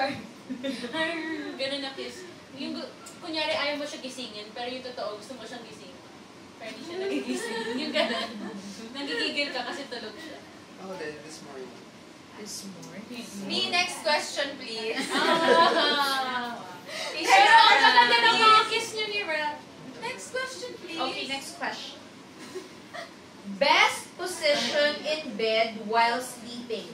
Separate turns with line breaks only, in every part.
card.
Ganun na kiss. Yung, kunyari ayaw mo siya gisingin, pero yung totoo, gusto mo siyang gisingin. Pero hindi siya nagigising. Yung ganun. Nagigigil ka kasi tulog siya.
Ako din, this morning.
This morning.
Me, next question, please.
Pero ang ganda ng mga kiss niyo ni Rel.
Next question, please.
Okay, next question. Best position in bed while sleeping.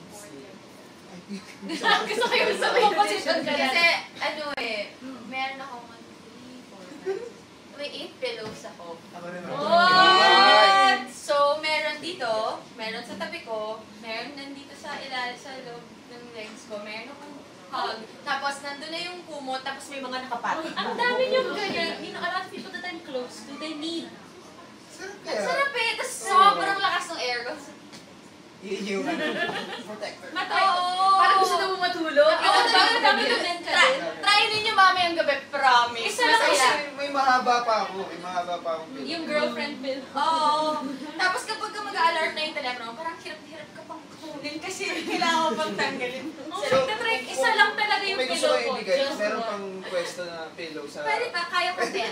Gusto ko yung sa may position ka
Kasi,
na.
meron ako 1, 3, 4, 5. May 8 pillows ako.
Ako rin.
What? So, meron dito, meron sa tabi ko, meron nandito sa ilalim sa loob ng legs ko, meron akong hug. Tapos, nandun na yung kumot, tapos may mga nakapati.
Ang dami niyong ganyan. You know, a lot of people that I'm close to, they need.
Sarap
Ang
kaya.
sarap eh. Tapos, sobrang lakas ng air ko.
Yung protector.
Parang gusto na mo matulog.
Ako
Ang dami ko din ka din.
Try ninyo mamayang gabi, promise.
Isa lang
Masaya.
May mahaba pa ako. May mahaba pa akong
Yung girlfriend pill.
Oo. Tapos kapag ka mag-a-alarm na yung telepono, parang hirap-hirap ka pang kunin kasi kailangan mo pang tanggalin.
Oh, nagtatry. Isa lang talaga yung
May gusto
pillow
ko
ko.
ibigay.
Just
Meron
one.
pang pwesto na pillow sa...
Pwede ka, kaya ko din.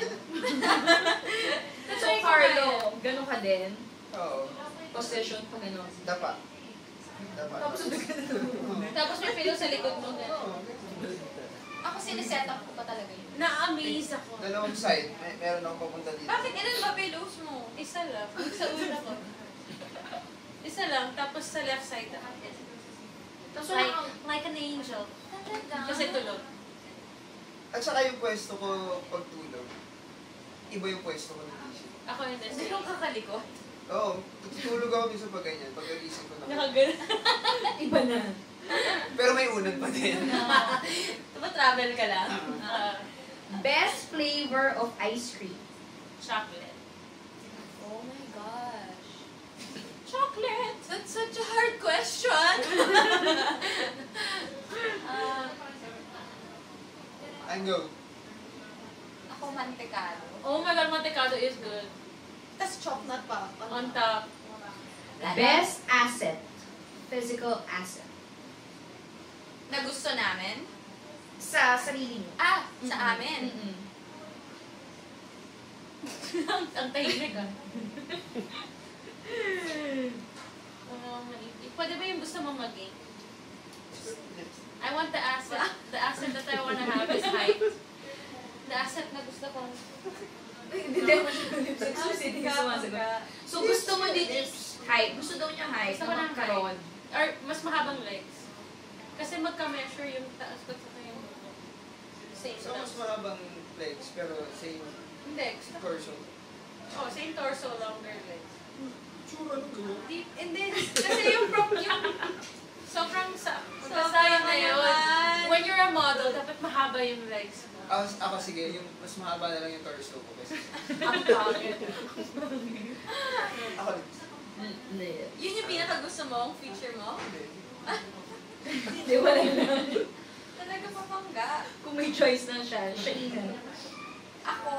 So, Carlo, ganun ka din.
Oo.
Position pa ganun.
Dapat. Dapat.
Tapos may pillow sa likod mo.
Oo.
Ako siniset up ko pa talaga yun.
Na-amaze ako.
Dalawang side. Meron akong papunta dito.
Bakit ilan ba pillows mo?
Isa lang. Yung sa una ko. Isa lang. Tapos sa left side. Tapos like an angel. Kasi tulog.
At saka yung pwesto ko pagtulog. Iba yung pwesto ko ng isip.
Ako hindi. Sino kakalikot?
Oo. Tutulog ako minsan pag ganyan. Pag isip ko na.
Nakagano.
Iba na.
Pero may unad pa din.
Diba travel ka lang?
Best flavor of ice cream.
Chocolate.
Oh my gosh.
Chocolate!
That's such a hard question.
And go.
Ako mantekado.
Oh my God, mantekado is good.
Tapos chocolate pa.
On top.
Best asset. Physical asset.
Na gusto namin?
Sa sarili mo.
Sa amin.
Ang tahimik ah. Pwede ba yung gusto mo maging? I want the asset. The asset that I wanna have is height. The asset na gusto ko.
So, gusto mo din is height. Gusto daw niya height.
Gusto ko ng
karon.
Or mas mahabang legs. Kasi magka-measure yung taas ko sa yung same
So, mas
lang.
mahabang legs, pero same
Hindi. gusto ko-
torso.
Oh, same torso, longer legs.
Tsura ng gano'n.
Hindi. Kasi yung sobrang sayang na yun.
naman.
When you're a model, dapat mahaba yung legs mo.
Ako sige, yung mas mahaba na lang yung torso ko. Kasi
Ang pangit.
ako,
Yun yung pinaka-gusto mo, ang feature mo?
Hindi, wala lang.
Talaga papangga.
Kung may choice na siya, siya ina.
Ako,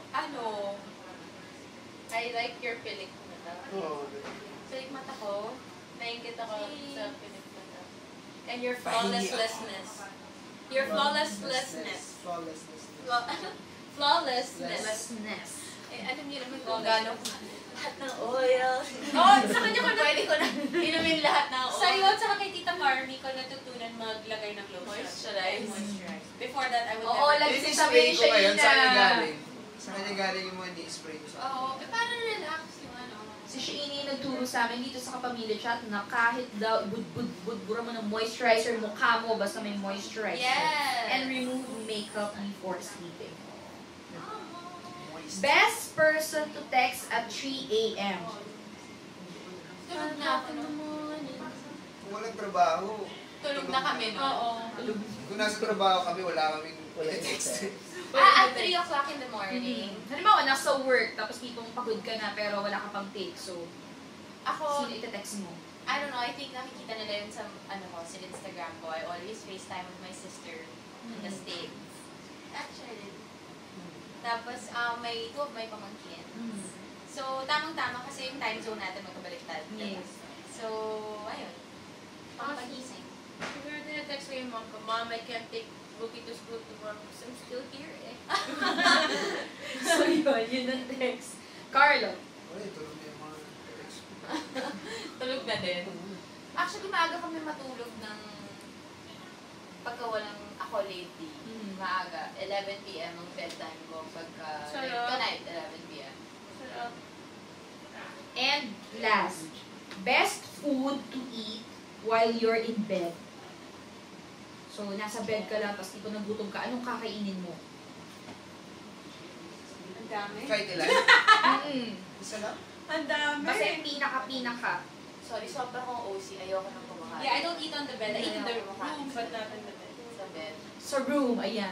I like your pilik mata.
oo.
sa yung mata ko,
Naingit ako sa pilik mata.
and your flawlessness. Your flawlessness.
Flawlessness.
Flawlessness.
Lessness.
Alam niyo naman kung gano'n lahat ng oil. Sa kanya ko pwede ko na inumin lahat ng oil.
Sa'yo at saka kay Tita Carmi ko natutunan maglagay ng lotion.
Moisturize.
Moisturize.
Before that, I would
Oo,
never.
like-
Yung
sasabihin
spray ko
siya
ngayon,
yun
sa kanya
na-
galing. Sa kanya galing yung mga ni-spray ko sa
Oo, para relax yung ano.
Si Sheenie nagturo sa amin dito sa Kapamilya Chat na kahit daw budbura mo ng moisturizer mukha mo basta may moisturizer.
Yes.
And remove makeup before sleeping.
moist.
Best person to text at 3 a.m.
Tulog na ako noon.
Kung walang trabaho,
Tulog na kami no.
Oo.
kung nasa trabaho kami, wala kaming text.
At 3 o'clock in the morning.
Halimbawa, nasa work, tapos tipong pagod ka na pero wala ka pang take. So,
Ako,
sino ite-text mo?
I don't know, I think nakikita nila yun sa, sa Instagram ko. I always FaceTime with my sister in the States. Actually. Tapos, may two of my pamangkin. So, tamang-tama kasi yung time zone natin magkabaliktad.
Yes.
So, ayun. Pampagising.
Siguro na-text ko yung mom ko, Mom, I can't take Bookie to school tomorrow because I'm still here eh.
So yun ang text. Carlo.
Wala, tulog na yung mga text.
Tulog na din. Actually, maaga kami matulog ng pagka walang ako lately. Maaga. 11 p.m. ang bedtime ko pagka
Sarap.
tonight, 11 p.m.
Sarap.
And last, best food to eat while you're in bed. So, nasa bed ka lang, tapos ikaw nagutom ka, anong kakainin mo?
Ang dami.
Kahit ilan? Isa lang?
Ang dami.
Basta yung pinaka-pinaka.
Sorry, sobrang kong OC. Ayoko nang kumakain.
Yeah, I don't eat on the bed. I eat in the
Ayoko
room,
kumakain.
but not in the bed.
Sa bed.
Sa room, ayan.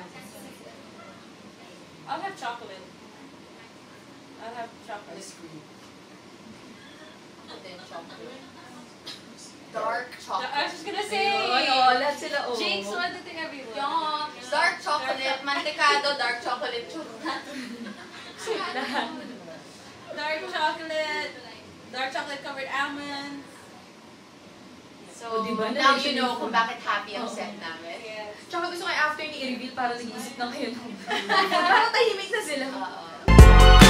I'll have chocolate. I'll have chocolate.
Ice cream.
Ako din, chocolate. Dark
I
chocolate.
was just gonna say.
Ayun, lahat sila, oh.
Jinx, what the thing everyone.
Yung dark chocolate, mantecado, dark chocolate chocolate.
Dark chocolate. Dark chocolate covered almonds.
So,
O, diba,
now
na-mention
you know
yung
kung
food.
bakit happy ang
Oo.
set namin.
Yes.
Tsaka gusto ko after ni i-reveal, para nag-iisip na kayo ng parang tahimik na sila.
Oo.